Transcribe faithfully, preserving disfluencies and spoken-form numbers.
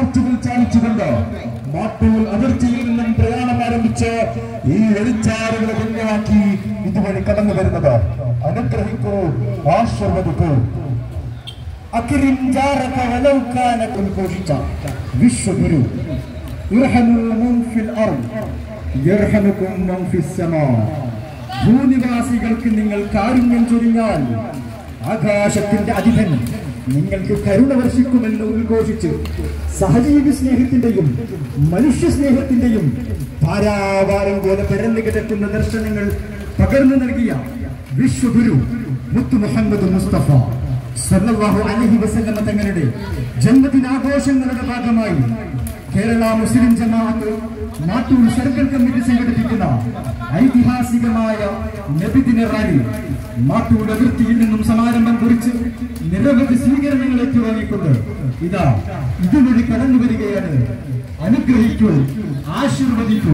മാറ്റുകൾ ചാലിച്ചുകൊണ്ട് മാട്ടൂൽ അതിർത്തിയിൽ നിന്നും പ്രയാണം ആരംഭിച്ച് ഈ വെളിച്ചാറുകളെ ധന്യമാക്കി ഇതുവഴി കടന്നു വരുന്നത്. അനുഗ്രഹിക്കൂ, ആശീർവദിക്കൂ. അക്രിം ജാറക വലൗ കാന ഉദ്ഘോഷിച്ച വിശ്വഗുരു ഇർഹമു മൻ ഫിൽ അർദ് യർഹമുകും മൻ ഫിസ് സമാ. ഭൂനിവാസികൾക്ക് നിങ്ങൾ കാരുണ്യം ചൊരിഞ്ഞാൽ ആകാശത്തിന്റെ അധിപൻ നിങ്ങൾക്ക് കരുണ വർഷിക്കുമെന്ന് ഉദ്ഘോഷിച്ച് സഹജീവി സ്നേഹത്തിന്റെയും മനുഷ്യ സ്നേഹത്തിന്റെയും ധാരാവാരം പോലെ പരന്നു കിടക്കുന്ന ദർശനങ്ങൾ പകർന്നു നൽകിയ വിശ്വഗുരു മുത്തു മുഹമ്മദ് മുസ്തഫ സല്ലല്ലാഹു അലൈഹി വസല്ലം തങ്ങളുടെ ജന്മദിനാഘോഷങ്ങളുടെ ഭാഗമായി കേരള മുസ്ലിം ജമാഅത്ത് മാട്ടൂൽ സർക്കിൾ കമ്മിറ്റി സംഘടിപ്പിക്കുന്ന ഐതിഹാസികമായ നബിദിന റാലി മാട്ടൂൽ അതിർത്തിയിൽ നിന്നും സമാരംഭം കുറിച്ച് നിരവധി സ്വീകരണങ്ങൾ ഏറ്റുവാങ്ങിക്കൊണ്ട് ഇതാ ഇതുവഴി കടന്നു വരികയാണ്. അനുഗ്രഹിക്കൂ, ആശീർവദിക്കൂ.